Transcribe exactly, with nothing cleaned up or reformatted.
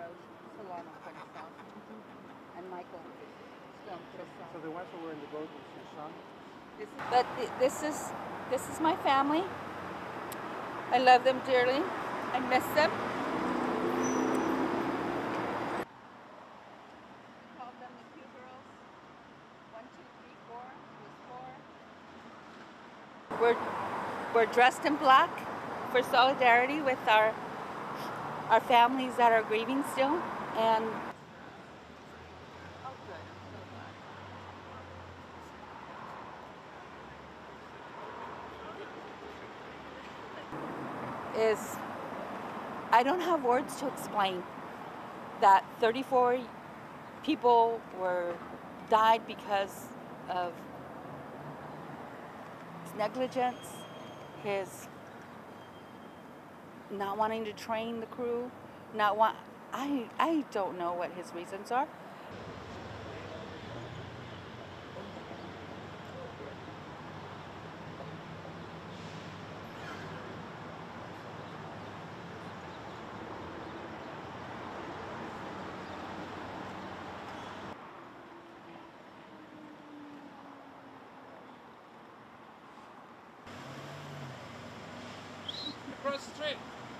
Solano Rosas, and Michael Stone. So the ones who were in the boat was your son? This is, but th this is this is my family. I love them dearly. I miss them. We called them the Q girls. One, two, three, four. It was four. We're we're dressed in black for solidarity with our our families that are grieving still, and is I don't have words to explain that thirty-four people were died because of his negligence, his not wanting to train the crew, not want I I don't know what his reasons are. Across the street.